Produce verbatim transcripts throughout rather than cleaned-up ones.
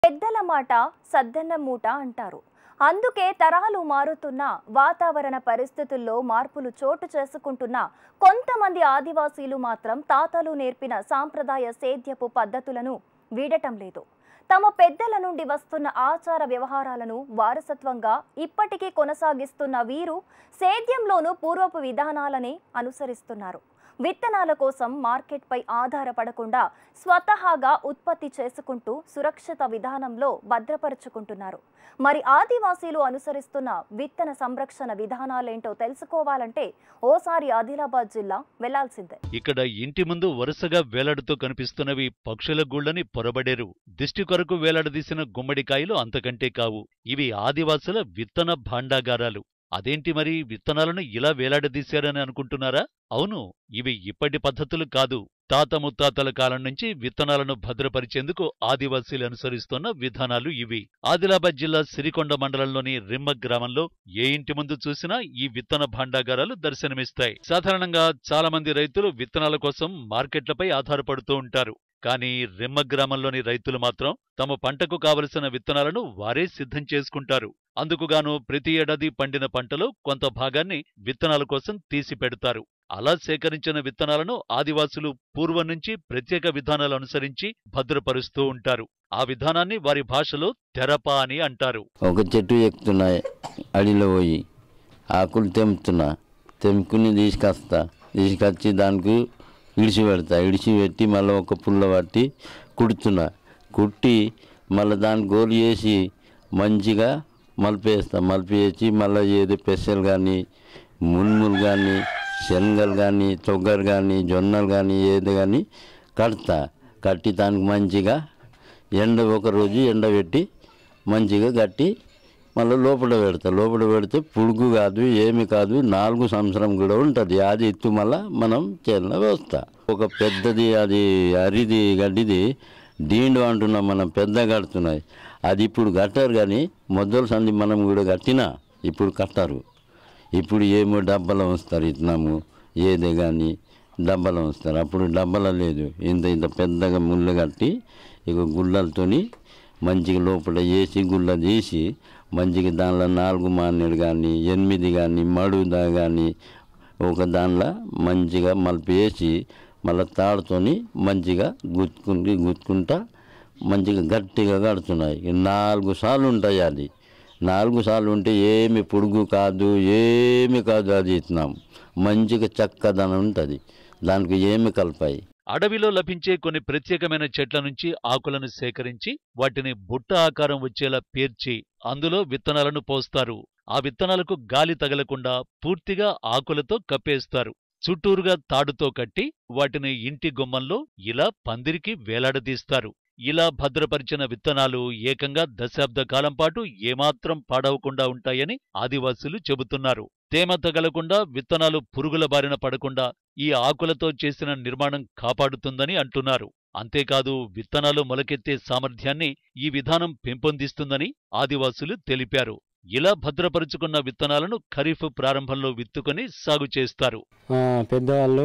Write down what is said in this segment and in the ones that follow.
పెద్దల మాట సద్దన్న మూట అంటారు. అందుకే తరాలు మారుతున్న వాతావరణ పరిస్థితుల్లో మార్పులు చోటు చేసుకుంటున్న కొంతమంది ఆదివాసీలు మాత్రం తాతలు నేర్పిన సాంప్రదాయ సేద్యపు పద్ధతులను వీడటం లేదు. తమ పెద్దల నుండి వస్తున్న ఆచార వ్యవహారాలను వారసత్వంగా ఇప్పటికీ కొనసాగిస్తున్న వీరు సేద్యంలోనూ పూర్వపు విధానాలనే అనుసరిస్తున్నారు. విత్తనాల కోసం మార్కెట్ పై ఆధారపడకుండా స్వతహాగా ఉత్పత్తి చేసుకుంటూ సురక్షిత విధానంలో భద్రపరుచుకుంటున్నారు. మరి ఆదివాసీలు అనుసరిస్తున్న విత్తన సంరక్షణ విధానాలేంటో తెలుసుకోవాలంటే ఓసారి ఆదిలాబాద్ జిల్లా వెళ్లాల్సిందే. ఇక్కడ ఇంటి ముందు వరుసగా వేలాడుతూ కనిపిస్తున్నవి పక్షుల గూళ్ళని పొరబడేరు. దిష్టి కొరకు వేలాడదీసిన గుమ్మడికాయలు అంతకంటే కావు. ఇవి ఆదివాసుల విత్తన భాండాగారాలు. అదేంటి మరి విత్తనాలను ఇలా వేలాడదీశారని అనుకుంటున్నారా? అవును, ఇవి ఇప్పటి పద్ధతులు కాదు. తాత ముత్తాతల కాలం నుంచి విత్తనాలను భద్రపరిచేందుకు ఆదివాసీలు అనుసరిస్తున్న విధానాలు ఇవి. ఆదిలాబాద్ జిల్లా సిరికొండ మండలంలోని రిమ్మ గ్రామంలో ఏ ఇంటి ముందు చూసినా ఈ విత్తన భాండాగారాలు దర్శనమిస్తాయి. సాధారణంగా చాలా మంది రైతులు విత్తనాల కోసం మార్కెట్లపై ఆధారపడుతూ ఉంటారు. కానీ రిమ్మ గ్రామంలోని రైతులు మాత్రం తమ పంటకు కావలసిన విత్తనాలను వారే సిద్ధం చేసుకుంటారు. అందుకుగాను ప్రతి ఏడాది పండిన పంటలో కొంత భాగాన్ని విత్తనాల కోసం తీసి పెడతారు. అలా సేకరించిన విత్తనాలను ఆదివాసులు పూర్వం నుంచి ప్రత్యేక విధానాలు అనుసరించి భద్రపరుస్తూ ఉంటారు. ఆ విధానాన్ని వారి భాషలో తెరప అని అంటారు. ఒక చెట్టు ఎక్కుతున్నాయి, అడిలో పోయి ఆకులు తెంపుతున్నా, తెంపుకుని తీసుకొస్తా, తీసుకొచ్చి దానికి ఇడిచి పెడతా, ఇడిచి పెట్టి మళ్ళీ ఒక పుల్ల పట్టి కుడుతున్నా, కుట్టి మళ్ళీ దాన్ని గోలు చేసి మంచిగా మలిపేస్తా, మలిపేసి మళ్ళీ ఏది పెసలు కానీ మున్ములు కానీ శనగలు కానీ తొగ్గరు కానీ జొన్నలు కానీ ఏది కానీ కడతా, కట్టి దానికి మంచిగా ఎండ ఒకరోజు ఎండబెట్టి మంచిగా కట్టి మళ్ళీ లోపల పెడతా. లోపల పెడితే పురుగు కాదు ఏమి కాదు, నాలుగు సంవత్సరం కూడా ఉంటుంది. అది ఎత్తు మళ్ళీ మనం చేల వేస్తా. ఒక పెద్దది అది అరిది గడ్డిది డీండు అంటున్నాం మనం, పెద్ద కడుతున్నాయి. అది ఇప్పుడు కట్టారు కానీ మొదలు సంది మనం కూడా కట్టినా ఇప్పుడు కట్టారు. ఇప్పుడు ఏమో డబ్బాలో ఉంచుతారు, ఇట్నాము ఏదే కానీ డబ్బాలో ఉంచుతారు. అప్పుడు డబ్బాలో లేదు, ఇంత ఇంత పెద్దగా ముళ్ళు కట్టి ఇక గుళ్ళలతోని మంచిగా లోపల వేసి గుళ్ళ తీసి మంచిగా దానిలో నాలుగు మానేడు కానీ ఎనిమిది కానీ మడుదా కానీ ఒక దానిలో మంచిగా మలిపి వేసి మళ్ళీ తాడుతోని మంచిగా గుచ్చుకుంటూ గుచ్చుకుంటా మంచిగా గట్టిగా కడుతున్నాయి. నాలుగు సార్లు ఉంటాయి. అది నాలుగు సార్లు ఉంటే ఏమి పొడుగు కాదు, ఏమి కాదు. అది ఇస్తున్నాం మంచిగా చక్కదనం ఉంటుంది, దానికి ఏమి కలిపాయి. అడవిలో లభించే కొన్ని ప్రత్యేకమైన చెట్ల నుంచి ఆకులను సేకరించి వాటిని బుట్ట ఆకారం వచ్చేలా పేర్చి అందులో విత్తనాలను పోస్తారు. ఆ విత్తనాలకు గాలి తగలకుండా పూర్తిగా ఆకులతో కప్పేస్తారు. చుట్టూరుగా తాడుతో కట్టి వాటిని ఇంటి గుమ్మంలో ఇలా పందిరికి వేలాడదీస్తారు. ఇలా భద్రపరిచిన విత్తనాలు ఏకంగా దశాబ్ద కాలం పాటు ఏమాత్రం పాడవకుండా ఉంటాయని ఆదివాసులు చెబుతున్నారు. తేమ తగలకుండా విత్తనాలు పురుగుల బారిన పడకుండా ఈ ఆకులతో చేసిన నిర్మాణం కాపాడుతుందని అంటున్నారు. అంతేకాదు విత్తనాలు మొలకెత్తే సామర్థ్యాన్ని ఈ విధానం పెంపొందిస్తుందని ఆదివాసులు తెలిపారు. ఇలా భద్రపరుచుకున్న విత్తనాలను ఖరీఫ్ ప్రారంభంలో విత్తుకొని సాగు చేస్తారు. పెద్దవాళ్ళు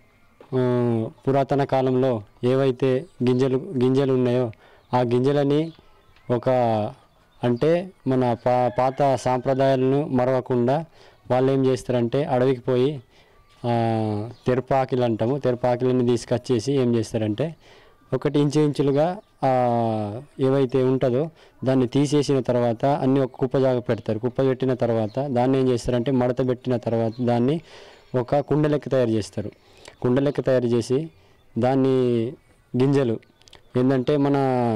పురాతన కాలంలో ఏవైతే గింజలు గింజలు ఉన్నాయో ఆ గింజలని ఒక అంటే మన పా పాత సాంప్రదాయాలను మరవకుండా వాళ్ళు ఏం చేస్తారంటే అడవికి పోయి తెరపాకిలు అంటాము, తెరపాకిలని తీసుకొచ్చేసి ఏం చేస్తారంటే ఒకటి ఇంచు ఇంచులుగా ఏవైతే ఉంటుందో దాన్ని తీసేసిన తర్వాత అన్నీ ఒక కుప్ప జాగ పెడతారు. కుప్ప పెట్టిన తర్వాత దాన్ని ఏం చేస్తారంటే మడత పెట్టిన తర్వాత దాన్ని ఒక కుండ లెక్క తయారు చేస్తారు. కుండ లెక్క తయారు చేసి దాన్ని గింజలు ఏంటంటే మన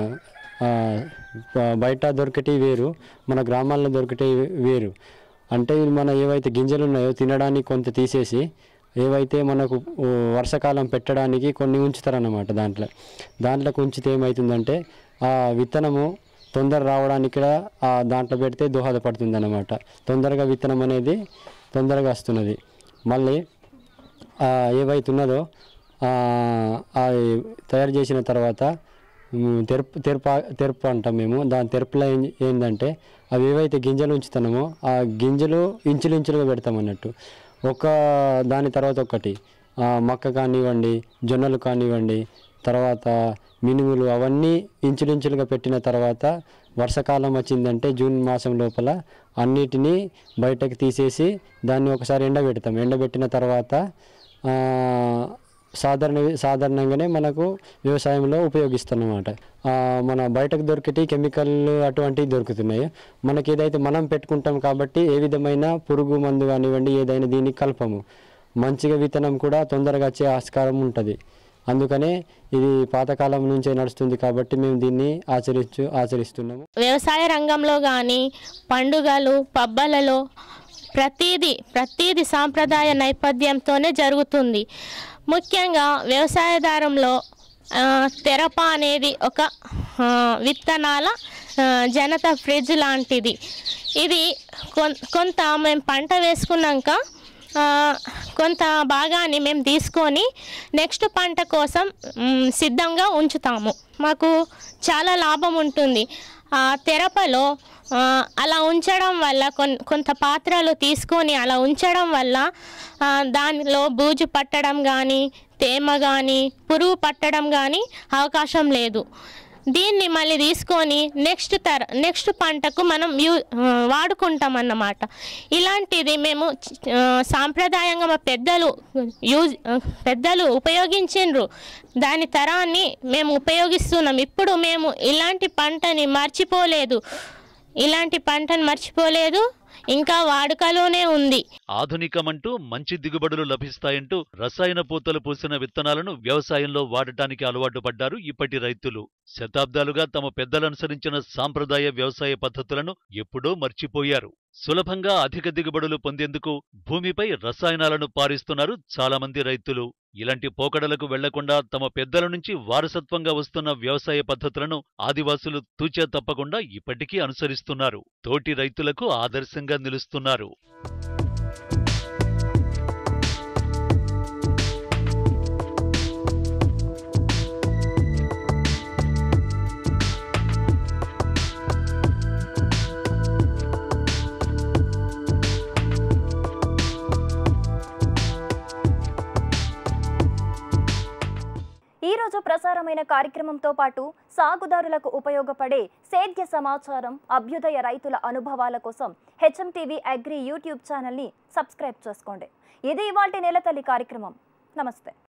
బయట దొరికేటివి వేరు, మన గ్రామాల్లో దొరికేటివి వేరు. అంటే మన ఏవైతే గింజలు ఉన్నాయో తినడానికి కొంత తీసేసి ఏవైతే మనకు వర్షాకాలం పెట్టడానికి కొన్ని ఉంచుతారన్నమాట. దాంట్లో దాంట్లోకి ఉంచితే ఏమవుతుందంటే ఆ విత్తనము తొందర రావడానికి కూడా దాంట్లో పెడితే దోహదపడుతుంది అన్నమాట. తొందరగా విత్తనం అనేది తొందరగా వస్తున్నది. మళ్ళీ ఏవైతున్నదో అది తయారు చేసిన తర్వాత తెరపు తెరప తెరపు అంటాం మేము. దాని తెరపులో ఏం ఏంటంటే అవి ఏవైతే గింజలు ఉంచుతున్నామో ఆ గింజలు ఇంచులు ఇంచులుగా పెడతాం అన్నట్టు. ఒక దాని తర్వాత ఒకటి మక్క కానివ్వండి, జొన్నలు కానివ్వండి, తర్వాత మినుములు అవన్నీ ఇంచులించులుగా పెట్టిన తర్వాత వర్షాకాలం వచ్చిందంటే జూన్ మాసం లోపల అన్నిటినీ బయటకు తీసేసి దాన్ని ఒకసారి ఎండబెడతాం. ఎండబెట్టిన తర్వాత సాధారణ సాధారణంగానే మనకు వ్యవసాయంలో ఉపయోగిస్తున్నమాట. మన బయటకు దొరికేటి కెమికల్ అటువంటివి దొరుకుతున్నాయి. మనకి ఏదైతే మనం పెట్టుకుంటాం కాబట్టి ఏ విధమైన పురుగు మందు కానివ్వండి ఏదైనా దీనికి కలపము. మంచిగా విత్తనం కూడా తొందరగా వచ్చే ఆస్కారం ఉంటుంది. అందుకనే ఇది పాతకాలం నుంచే నడుస్తుంది కాబట్టి మేము దీన్ని ఆచరించు ఆచరిస్తున్నాము. వ్యవసాయ రంగంలో కానీ పండుగలు పబ్బలలో ప్రతిదీ ప్రతిదీ సాంప్రదాయ నేపథ్యంతోనే జరుగుతుంది. ముఖ్యంగా వ్యవసాయదారంలో తెరప అనేది ఒక విత్తనాల జనత ఫ్రిడ్జ్ లాంటిది. ఇది కొంత మేము పంట వేసుకున్నాక కొంత భాగాన్ని మేము తీసుకొని నెక్స్ట్ పంట కోసం సిద్ధంగా ఉంచుతాము. మాకు చాలా లాభం ఉంటుంది. తెరపలో అలా ఉంచడం వల్ల కొంత పాత్రలు తీసుకొని అలా ఉంచడం వల్ల దానిలో బూజు పట్టడం కానీ తేమ కానీ పురుగు పట్టడం కానీ అవకాశం లేదు. దీన్ని మళ్ళీ తీసుకొని నెక్స్ట్ తర నెక్స్ట్ పంటకు మనం యూ వాడుకుంటాం అన్నమాట. ఇలాంటిది మేము సాంప్రదాయంగా మా పెద్దలు యూజ్ పెద్దలు ఉపయోగించిండ్రు. దాని తరాన్ని మేము ఉపయోగిస్తున్నాం. ఇప్పుడు మేము ఇలాంటి పంటని మర్చిపోలేదు ఇలాంటి పంటను మర్చిపోలేదు ఇంకా వాడుకలోనే ఉంది. ఆధునికమంటూ మంచి దిగుబడులు లభిస్తాయంటూ రసాయన పూతలు పూసిన విత్తనాలను వ్యవసాయంలో వాడటానికి అలవాటు పడ్డారు ఇప్పటి రైతులు. శతాబ్దాలుగా తమ పెద్దలనుసరించిన సాంప్రదాయ వ్యవసాయ పద్ధతులను ఎప్పుడో మర్చిపోయారు. సులభంగా అధిక దిగుబడులు పొందేందుకు భూమిపై రసాయనాలను పారిస్తున్నారు చాలామంది రైతులు. ఇలాంటి పోకడలకు వెళ్లకుండా తమ పెద్దల నుంచి వారసత్వంగా వస్తున్న వ్యవసాయ పద్ధతులను ఆదివాసులు తూచా తప్పకుండా ఇప్పటికీ అనుసరిస్తున్నారు. తోటి రైతులకు ఆదర్శంగా నిలుస్తున్నారు. ఈరోజు ప్రసారమైన కార్యక్రమంతో పాటు సాగుదారులకు ఉపయోగపడే సేద్య సమాచారం, అభ్యుదయ రైతుల అనుభవాల కోసం హెచ్ఎం టీవీ అగ్రి యూట్యూబ్ ఛానల్ని సబ్స్క్రైబ్ చేసుకోండి. ఇది ఇవాల్టి నెలతల్లి కార్యక్రమం. నమస్తే.